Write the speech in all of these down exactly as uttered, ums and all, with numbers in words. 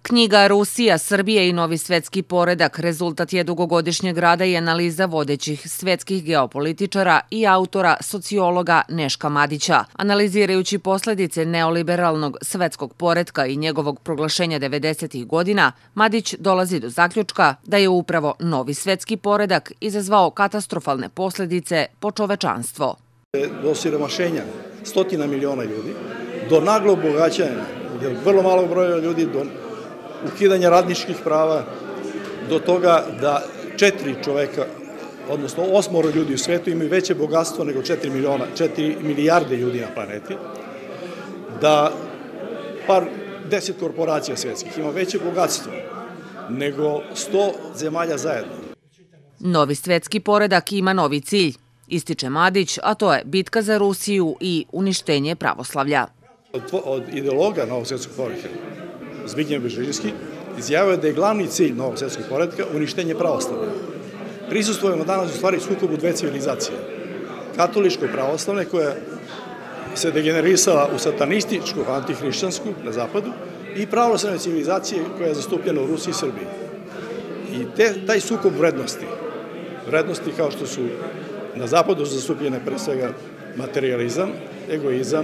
Knjiga Rusija, Srbija i novi svetski poredak rezultat je dugogodišnjeg rada i analiza vodećih svetskih geopolitičara i autora sociologa Neška Madića. Analizirajući posledice neoliberalnog svetskog poretka i njegovog proglašenja devedesetih godina, Madić dolazi do zaključka da je upravo novi svetski poredak izazvao katastrofalne posledice po čovečanstvo. Do siromašenja stotina miliona ljudi, do naglog bogaćanja, vrlo malog broja ljudi, do ukidanja radničkih prava, do toga da četiri čoveka, odnosno osmoro ljudi u svetu imaju veće bogatstvo nego četiri miliona, četiri milijarde ljudi na planeti, da par deset korporacija svetskih ima veće bogatstvo nego sto zemalja zajedno. Novi svetski poredak ima novi cilj, ističe Madić, a to je bitka za Rusiju i uništenje pravoslavlja. Od ideologa Novog svetskog poretka, Zbignjev Bžežinski, izjavio da je glavni cilj Novog svetskog poretka uništenje pravoslavlja. Prisustvujemo danas u stvari sukobu dve civilizacije. Katoličkoj pravoslavne koja se degenerisala u satanističku, antihrišćansku na zapadu i pravoslavne civilizacije koja je zastupljena u Rusiji i Srbiji. I te, taj sukob vrednosti, vrednosti kao što su na zapadu zastupljene pre svega materializam, egoizam,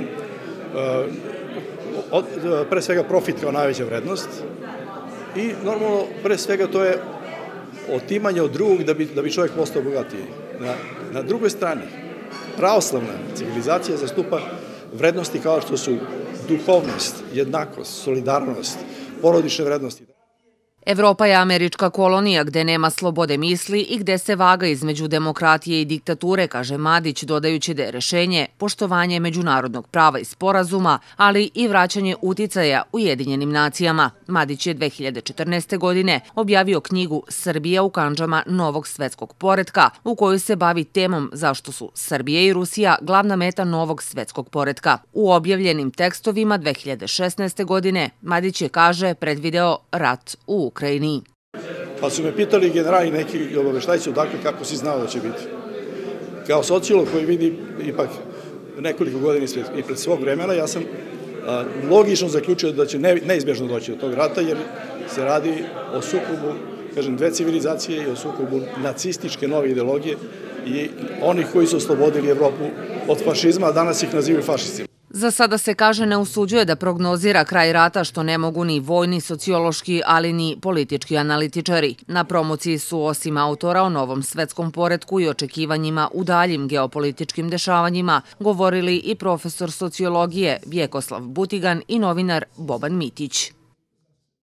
pre svega profit kao najveća vrednost i normalno pre svega to je otimanje od drugog da bi, da bi čovjek postao bogatiji. Na, na drugoj strani pravoslavna civilizacija zastupa vrednosti kao što su duhovnost, jednakost, solidarnost, porodične vrednosti. Evropa je američka kolonija gde nema slobode misli i gde se vaga između demokratije i diktature, kaže Madić, dodajući da je rešenje poštovanje međunarodnog prava i sporazuma, ali i vraćanje uticaja Ujedinjenim nacijama. Madić je dve hiljade četrnaeste. godine objavio knjigu Srbija u kandžama novog svetskog poretka, u kojoj se bavi temom zašto su Srbija i Rusija glavna meta novog svetskog poretka. U objavljenim tekstovima dve hiljade šesnaeste. godine Madić je, kaže, predvideo rat u Ukrajini. Pa su me pitali generali neki obaveštajci odakle kako si znao da će biti. Kao sociolog koji vidi ipak nekoliko godina i pred svog vremena, ja sam a, logično zaključio da će ne, neizbježno doći do tog rata, jer se radi o sukobu, kažem, dve civilizacije i o sukobu nacističke nove ideologije i onih koji su oslobodili Evropu od fašizma, a danas ih nazivaju fašistima. Za sada se, kaže, ne usuđuje da prognozira kraj rata, što ne mogu ni vojni, sociološki, ali ni politički analitičari. Na promociji su, osim autora o novom svetskom poretku i očekivanjima u daljim geopolitičkim dešavanjima, govorili i profesor sociologije Vjekoslav Butigan i novinar Boban Mitić.